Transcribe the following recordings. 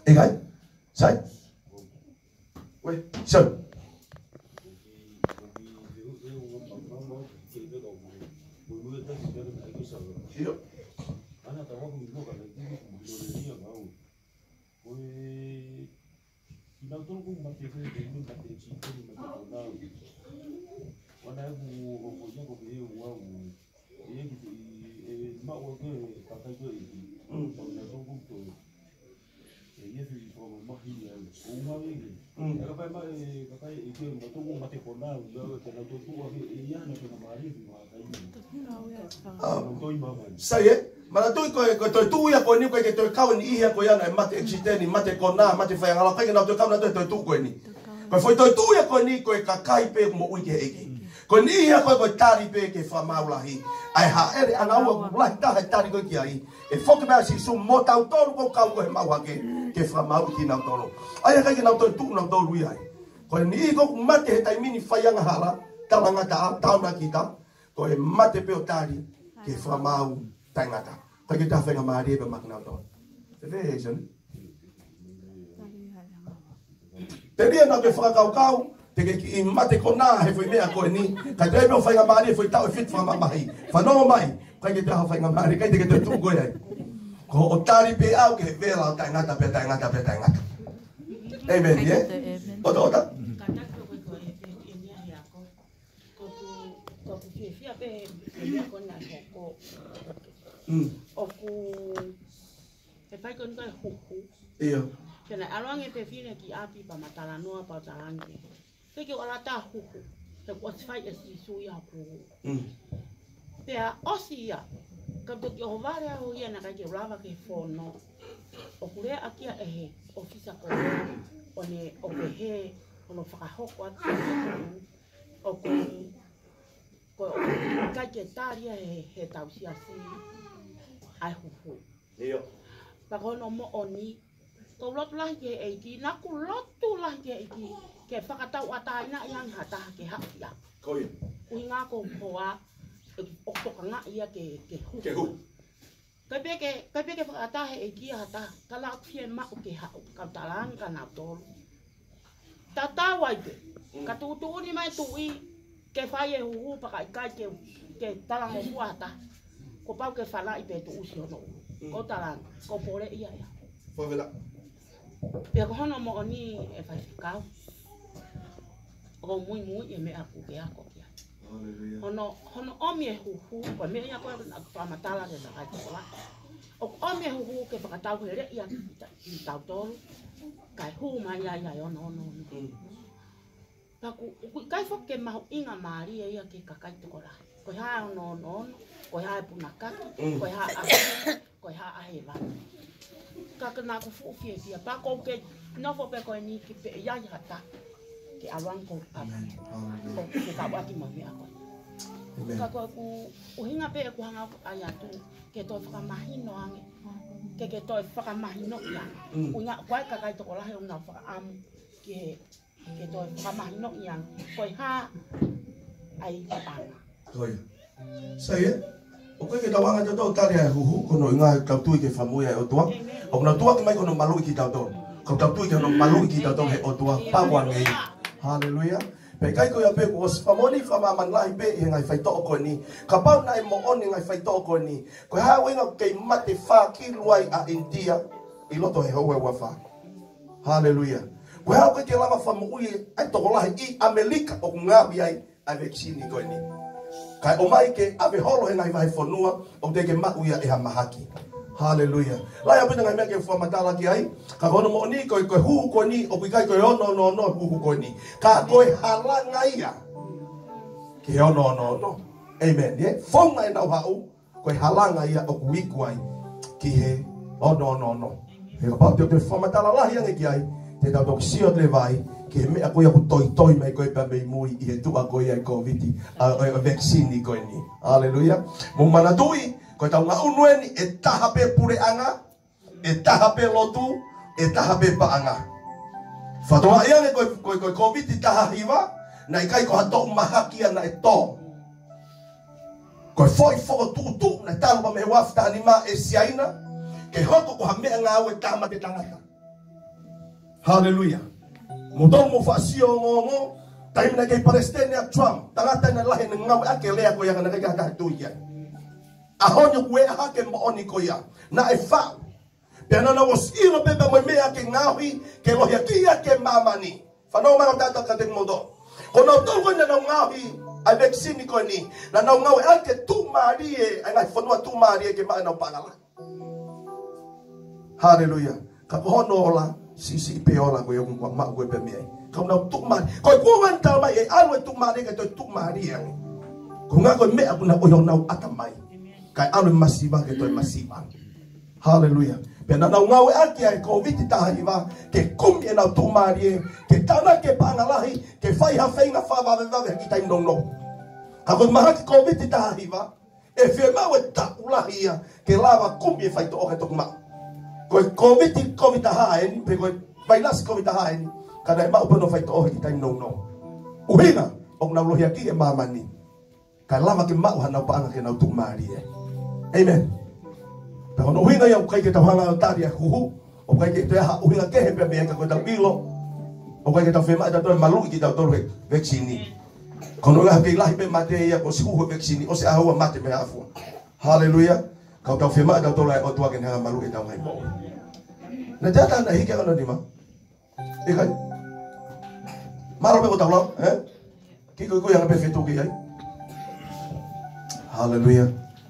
Egai? Sai? Oi, Sơn. Hiểu. Sai mà tôi coi tu ya coi ni coi tôi kau ni ya coi ya này mate existe ni mate kona mate fai ngala kai na tôi kau na tôi tu coi ni coi foi tôi tu ya coi ni coi kakai pe mo ui ke eki coi ni ya coi tari pe ke fa maulahi ai ha ere ana wa la ta tari coi ki ai e foke ba si su mo tau to ko kau ko ma wa ke fa mau ki na to ai kai na tôi tu na to lui ai coi ni ko mate tai mini fai nga hala ta nga ta na kita coi mate pe tari ke fa mau tai ngata ta kita fa nga mari be makna to Reason. Tadi na ke fa kau te ke mate kona he foi mea ko ni ka te me fa nga mari foi tau fit fa mai fa no mai ka ke ta fa nga mari ka te ke tu go ai ko o tari pe au ke vela ta ngata pe ta ngata pe ta ngata amen ye o do ta e fai con huhu iyo tena alwange pe fine ki api pa matala noa pa talange pe ke ola ta huhu te ko fai e si suya pu pe a osia ka to yo vare ho ye na ka ke rava ke fono o kure akia e ofisa ko one o he ono faka hoko atu o ko ka ke taria he tausia si ai huhu iyo pakono mo oni to lot lah ye eki na ku lot tu lah ye eki ke fakatau ataina yang hata ke hak ya koi uinga ko poa o to kanga ia ke hu ke be fakata he eki hata kala fie ma ke ha ka talang kana to tata wai ka tu ni mai tu i ke faye hu pa ka ke talang mo hata ko pau ke fala i pe tu usio no ko talang ko pore ia ya foi vela ya ko hono mo ni e fai kau o muy e me aku ke ako ya hono omi e hu ko me ia ko pa matala de la ko o omi e hu ke pa tau ke re ia tau to kai hu ma ya yo no pa ku kai fo ke ma inga mari ia ke kakai to ko la ko ha no ko ha punaka ko ha ko ha aheva ka kana ko fu fie fie pa ko ke no fo pe ko ni ki pe ya hata ke awang ko apa ko ka wa ki mo mi ako ka ko ku uhinga pe ko hanga aya tu ke to fa mahino ange ke to fa mahino ya unya kwa ka ka to ko la he una fa am ke to fa mahino yang ko ha ai pa koi sai o que tau anga tau tari ai huhu kono inga tau tui ke whamui ai o tua o kona tua ki mai kono malu ki tau tau ko tau tui ke kono malu ki tau tau he o tua pawa ngei haleluya pe kai ko ya pe ko whamoni whamaman lahi pe i ngai whai tō ko ni ka pau nai mo oni ngai whai tō ko ni ko hea winga kei mate wha ki luai a India i loto he hoa wa wha haleluya ko hea ko ke lama whamui ai tō lahi i Amerika o ngāwi ai a vaccine ko ni kai o mai ke ave holo he ngai vai fonua o te ke mauia e ha mahaki haleluya lai apena ngai me ke fo matala ki ai ka kono mo ni ko hu ko ni o kai ko no hu ko ni ka ko halanga ia ke no amen ye fo ngai na hau ko halanga ia o ku ai ki he no he ka pa te fo matala la ia ki ai te da doksio le vai ke me ako ya toi mai ko pa me mui i tu ako ya covid a vaccine ko ni haleluya mo mana tui ko ta nga unweni e taha pe pure anga e taha pe lotu e taha pe pa anga fatoa ia ko covid taha hiva na kai ko hato mahaki na eto ko foi tu na talo ba me wafta anima e siaina ke hoko ko hame nga we tama te tangata Haleluya. Mudong mo fasio ngongo. Time na kay Palestine Trump. Tangata na lahi ng ngaw akelea ko yang nagkakatuya. Ahon yung we hake mo ni ko ya. Na ifa. Pero na was iro bebe mo me ake ngawi ke lo yakia ke mamani. Fano man tata kating mo do. Kono to ko na ngawi avec sini ko ni. Na ngawi ake tu marie ay fono tu marie ke maana pangala. Haleluya. Kapono la sisi peola ko yung ma ko be me. Kau nak tuk mari, kau kuan tahu mai, anu tuk mari, kau tuk mari yang, kau ngakoi me aku nak oyong nau atamai, kau anu masih bang, kau masih bang, haleluya. Pena nau ngau aki ai COVID tahiva, ke kum ye nau tuk mari, ke tanah ke pangalahi, ke fai hafei ngafa vave kita indong no. Kau mahak COVID tahiva, efema we tak ulahi ya, ke lava kum ye fai to oke tuk ma. Kau COVID tahain, kau virus COVID tahain. Kada ma upo no fai to kita no. Uhinga og na lo yaki e mamani. Kala ma ke ma ha na pa ke na tu mari. Amen. Pero no uhinga ya kai ke ta hanga taria hu. O kai ke te ha uhinga ke he pe me ka ko ta bilo. O kai ke ta fema ta to malu ki ta to vaccine. Kono la ke la pe mate ya ko siku vaccine o se a mate me afu. Haleluya. Kau ta fema ta to la o to ke na malu ke ta mai bo. Na data na hike no di ma. Ikan Maro pe ko tawlo, Kiko yang pe fetu ki ai. Haleluya.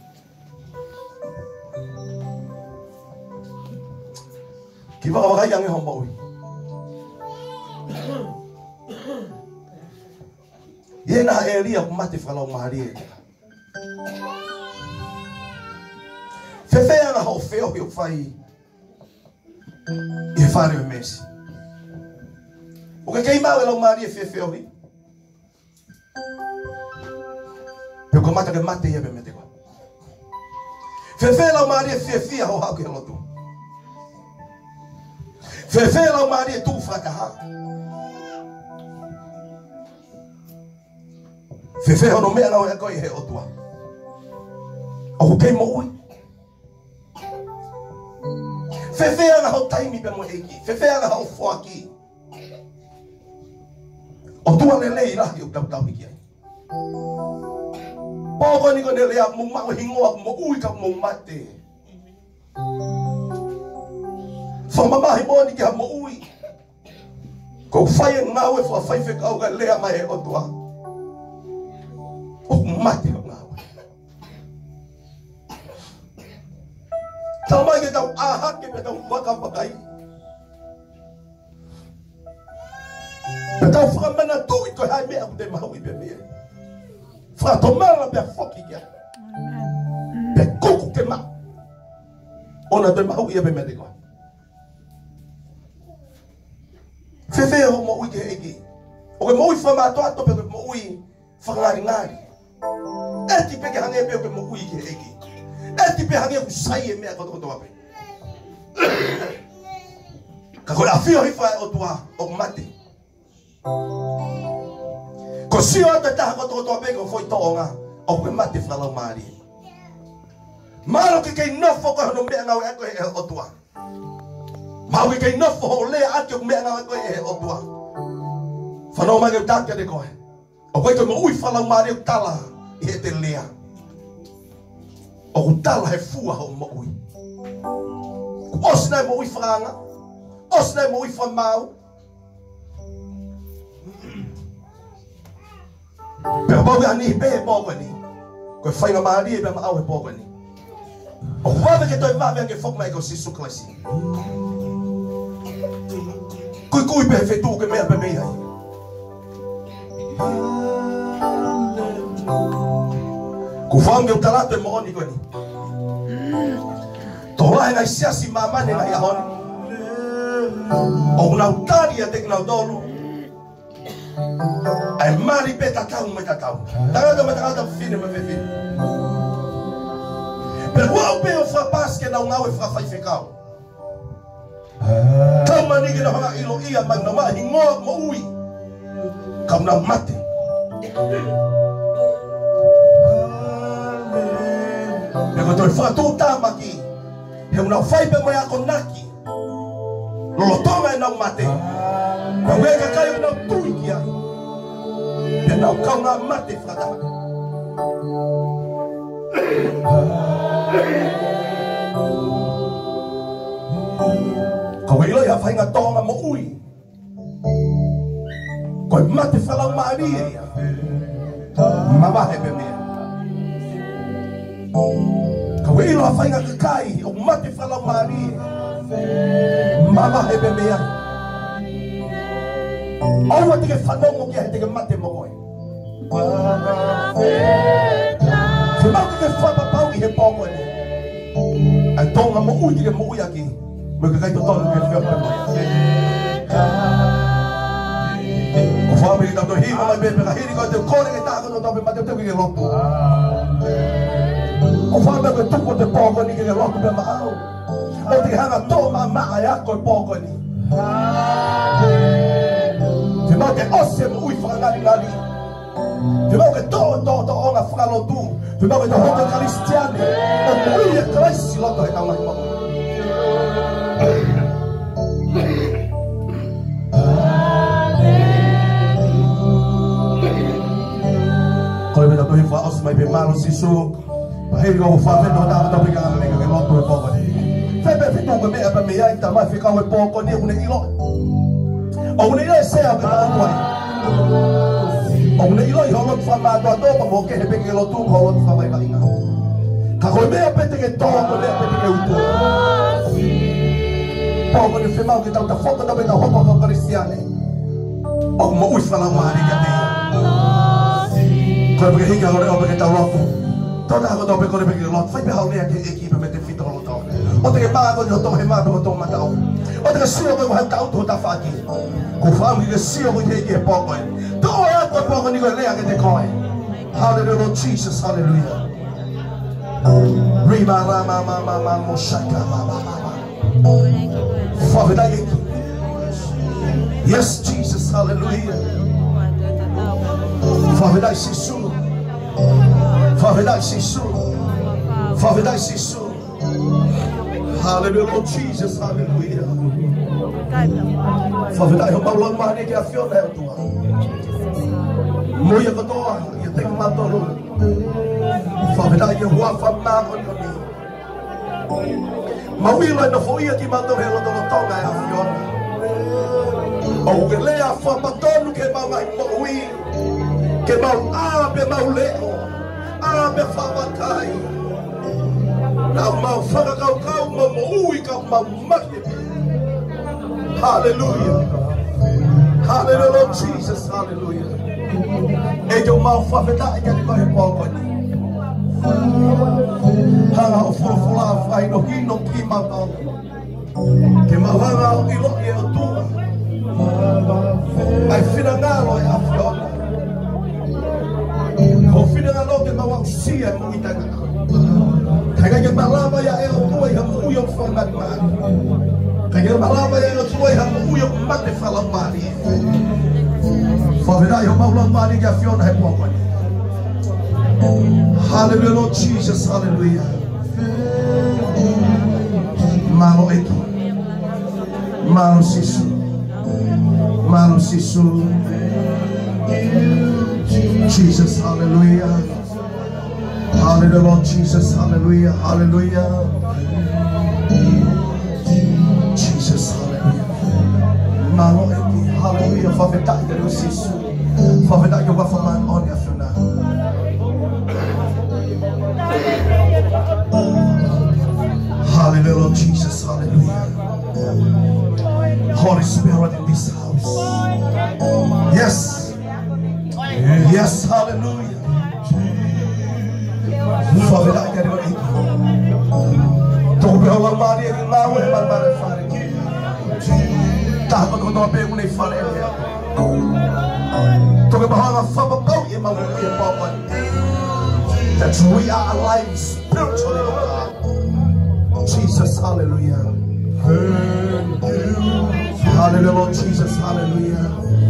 Kiba ka yang e hombo. Yena Elia kumate fala mahari. Fefe ana ho feo yo fai. E fare o mês. O que queimar ela Maria fefe oi. Eu comata que mate ia bemete ko. Fefe ela Maria fefe ho ha que ela tu. Fefe ela Maria tu fata ha. Fefe ho no me ela ko e o tua. O que mo oi. Fefe ela ho taimi be mo eki. Fefe ela ho fo aqui. O tua lele ira eu tau iki ai. Pogo ni ko lele mo ma hingo mo ui ka mo mate. Fa mama hi mo ni ka mo ui. Ko fai ngawe fa fai fe ka le mai o tua. O mate ko ngawe. Tama ke tau aha ke tau waka pakai. Tau fra mana tu iko hai me aku de mau ibe me. Fra tomar la be foki ya. Be koku ke ma. Ona de mau ibe me de ko. Fefe ho mo uike egi. O ke mo i fa ma to ato pe mo ui fa ngari ngari. Eti pe ke hange pe mo uike egi. Eti pe hange ku sai me ko to ape. Ka ko la fio hi fa o tua o mate. Ko si o te taha ko to pe ko foi tonga o ke mate fala mari. Maro ke no fo ko no me nga ko e o tua. Ma we ke no fo le a ke me nga ko e o tua. Fa no ma ke ta ke de ko. O ko mo ui fala mari tala e te lea. O tala he fua ho mo ui. Osna mo ui franga. Osna mo ui fa mau. Pero bobe ani be bobe ni. Ko fai na mari be ma au bobe ni. O vave que toi vave que fok mai ko si su klasi. Kui be fe tu que me be me ai. Ku fange utalato mo oni ko ni. To lai na sia si mama ne na ya hon. O na utaria te na dolo. Ai mari peta tau me tatau. Tanga fine me fe fine. Pero o pe o fa pas que não ngau e fa fai fekau. Tama ni que na hanga ilo ia mag na ma hingo mo ui. Kam na mate. Pero to fa tu tama ki. He una fai pe mo ya konaki. Lolotonga não mate. Pawega kayo não tui kia. Não kau na mate frada. Kau ilo ya fai ngatonga mo ui. Kau mate falang Maria. Mabahe beme. Kau ilo ya fai ngakakai. O mate falang Maria. Mabahe beme ya. Awa tige fanong mo kia tige mate mo koi. Sebab tige fapa pau ki he poko ni. Ai tonga mo ui tige mo ui aki. Mereka kait total ke fiona mo. O fami kita to hima mai bebe ka hiri ko te kore ke ta ko to be mate te ke lopo. O fami ko tu ko te poko ni ke lopo be ma au. O te hanga to ma ma ya ko poko ni. Sebab ke ose mo ui fa ngari ngari. Sebab ke to ona fa lo tu. Sebab ke to hoka kristiane. O ui e Christ lo to e ka mai mo. Kalau kita tuh info os mai bemalo sisu, bahaya kau faham itu dah kita pergi ke negara luar tu pokok ni. Saya berfikir kau me apa me yang kita mai fikir kau pokok ni unek ilo, unek ilo saya kita kuat. Unek ilo yang orang faham ada tu pokok ni pergi ilo tu orang faham mai paling ngau. Kalau me apa tu kita tahu me apa tu kita utu. Pokok ni firman kita udah foto dah kita hopa kau Kristiani. Aku mau usaha mari kita. Kau pergi hingga orang pergi tahu aku. Tahu tak aku tahu pergi pergi lot. Fai behau ni aku ekip pergi fit orang tahu. Orang pergi mana aku tahu hemat aku tahu mata aku. Orang pergi siapa aku tahu tahu tak faham. Kau faham kita siapa aku ekip pokok. Tahu ya kau pokok ni kau lihat kita kau. Hallelujah Lord Jesus, hallelujah. Riba rama mama mushaka mama. Father, thank you. Yes, Jesus, hallelujah. Father, thank you. Father, thank you. Father, thank you. Hallelujah, Lord Jesus, hallelujah. Father, thank you. Paulo mani que a fiona é tua. Moia kotoa, ia te matoro. Father, thank you. Hua fama on kami. Mawilo na foia ki matoro helo tolo tonga e a fiona. O que lea fama tonu que mamai moui. Que mau abe mau leo, abe famakai. Now mau faka kau mau ui kau mau mati. Hallelujah, hallelujah Lord Jesus, hallelujah. Ejo mau fafeta ikani kau hepoko ni. Hanga o furfula fai no hino ki matau. Que mau hanga o ilo e o tua. Ai fina ngalo e a fiona. Kau fina ngalo ke mau sia mo itanga. Kaya ke malaba ya e o tua ya mo uyo fangat man. Kaya malaba ya e o tua ya mo uyo mate fala mari. Favela yo mau mari que a fiona é pouco. Hallelujah Lord Jesus, hallelujah. Malo eki. Malo sisu. Malo sisu. Jesus, hallelujah. Hallelujah, Lord Jesus, hallelujah, hallelujah. Jesus, hallelujah. Malo eki, hallelujah. Favela yo sisu. Favela yo wafaman on ya fiona. Hallelujah, Lord Jesus, hallelujah. Holy Spirit in this house. Yes. Yes, hallelujah. Father, I get it. Don't be all Maria in my way, my mother, Father. Tapa ko to pe unay Father. Don't be bahang faba pau ye ma ye papa. That we are alive spiritually, oh God. Jesus, hallelujah. Hallelujah, Lord Jesus, hallelujah.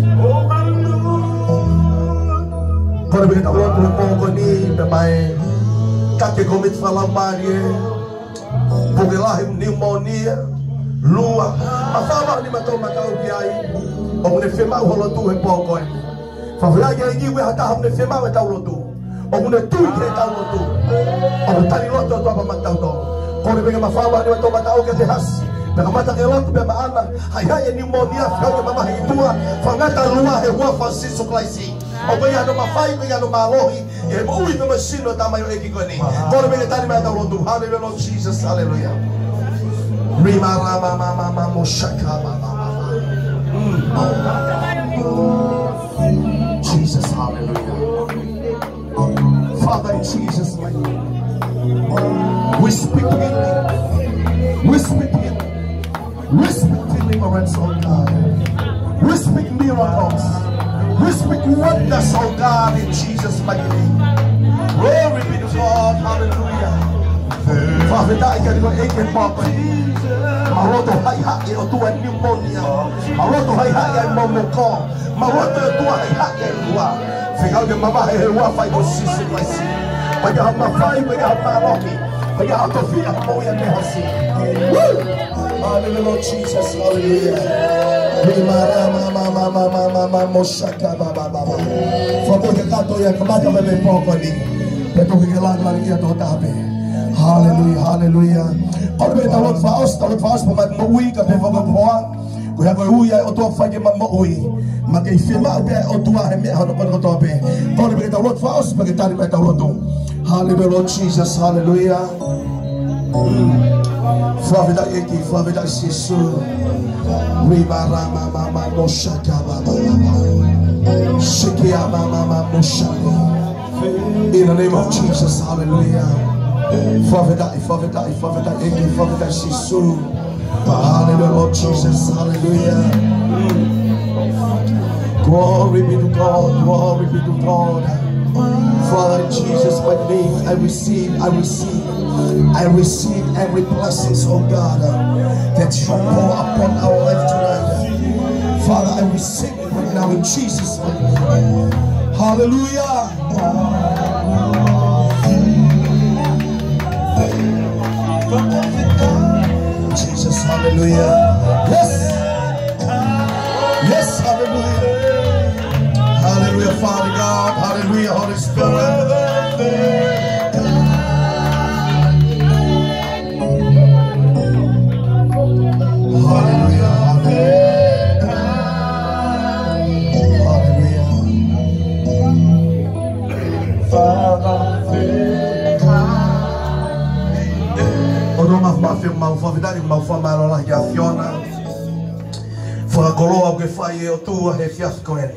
Quando eu estava lá no pouco ni, também, cá que comi falar Maria, porque lá é pneumonia, lua afama ni matoma ka ukiai o ne fema holo tu e poko fa vla ya ngi we hata hamne fema we taulo tu o ne tu ke taulo tu o tali loto to pa matau to ko ne pega mafama ni matoma ka ukiai has pega mata ke loto pe maana hai pneumonia fa ke mama hitua fa ngata lua he wa Francisco Claisi o ko ya no mafai ko ya no malohi e mo ui pe masino tamayo ekikoni ko ne pega tali mata loto hallelujah Lord Jesus hallelujah. Rima Rama Mama Moshaka Jesus, hallelujah. Father, in Jesus' name, we speak healing. We speak healing. We speak deliverance, oh God. We speak miracles. We speak wonders, oh God, in Jesus' mighty name. Glory be to God, hallelujah. Father, I can go again, Papa. Maroto hai hai o tua pneumonia. Maroto hai hai ai momoko. Maroto o tua hai hai ai lua. Ficau de mama he lua fai o sisu vai si. Pega a mafai, pega a maroki. Pega a tua filha moia me hasi. Hallelujah, Lord Jesus, hallelujah. Mama moshaka baba baba. Favor que canto ya kamata bebe pouco ali. Peto que lá na linha do tabe. Hallelujah, hallelujah. Kalau kita lot faus pemat mui ka pe vaga poa. Ko ya ko uya o to fa ke mamma ui. Ma ke fema be o tua he me hano ko to be. Kalau kita lot faus pa ke tari me ta lot. Hallelujah, Lord Jesus, hallelujah. Favida eki, favida sisu. Riba rama mama moshaka baba baba. Shikia mama moshaka. In the name of Jesus, hallelujah. Favida, eki, favida sisu. Hallelujah, Lord Jesus, hallelujah. Glory be to God, glory be to God. Father, in Jesus' mighty name, I receive every blessing, oh God, that you pour upon our life tonight. Father, I receive it right now in Jesus' mighty name. Hallelujah. Jesus, hallelujah. Yes, hallelujah. Hallelujah, Father God. Hallelujah, Holy Spirit. Hallelujah, hallelujah. Father, mau favidade mau famar lá que a Fiona fora coloa que faz eu tua refiasco ele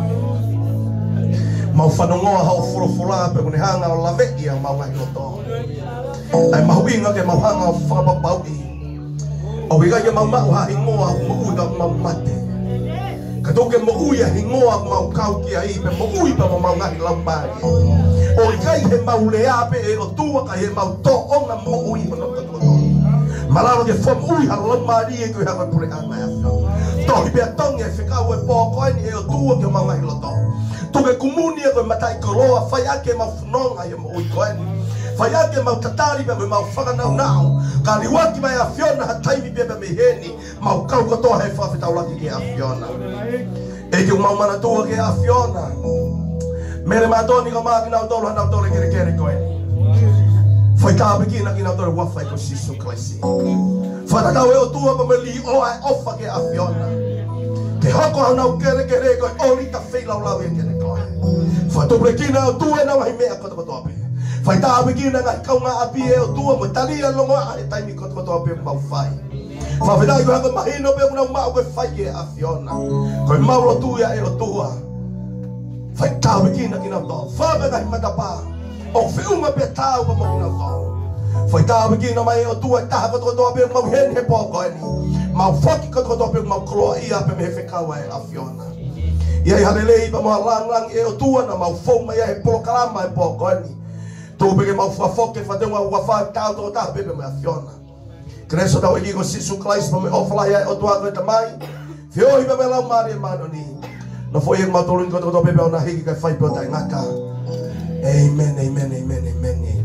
mau fanongoa hau furofula pe kuni hanga o lave ia mau ngai loto ai mau inga ke mau hanga o fababau i o wiga ia mau mau ha ingoa mau uda mau mate katoke mau uia ingoa mau kau ki ai pe mau ui pa mau ngai lambai o ikai he mau lea pe e o tua ka he mau to onga mau ui no to malalo ke fom ui ha lamari e ko ha pa pure ana ya to be tong e fika o po ko ni e o tua ke mau ngai loto toke kumuni e ko matai koroa fai ake mau funonga e mau ui ko ni fai ake mau tatari pe mau whakanau nao ka liwaki mai a Fiona hataimi pe me heni mau kau kotoa he whawhetau laki ke a Fiona e ke mau mana tua ke a Fiona mere matoni ko maa kina utolo hana utolo kere kere koe fai tāpe kina kina utolo wafai ko Sisu Klaisi whatatau e o tua pa me li o ai ofa ke a Fiona ke hoko hana u kere kere koe o rita whilau lau e kere koe whatupre kina o tua e na wahi mea koto koto ape fai tāpe kina ngai kaunga api e o tua mo talia longo a e taimi koto koto ape mau fai whawhidai ko hako mahino pe kuna mau koe fai e a Fiona koe mauro tuia e o tua fai tāwe kina kina tō whawe ngai matapa o whiunga pe tāu pa mo kina tō fai tāwe kina mai o tua e taha koto koto ape mau hen he pōko e ni mau whaki koto koto ape mau koloa ia pe me he whikawa e a Fiona ia i halelei pa moa lang e o tua na mau whong mai he polo kalama e pōko e ni tō peke mau whafoke whatenga ua whae tāu tō taha pepe me a Fiona Kreso tau e kiko Sisu Klaisi pa me ofalai e o tua koe tamai whiohi pa me lau maari e mano ni no foi eu matolin ko to pepe ona hiki kai fai pe o tai ngaka amen amen amen amen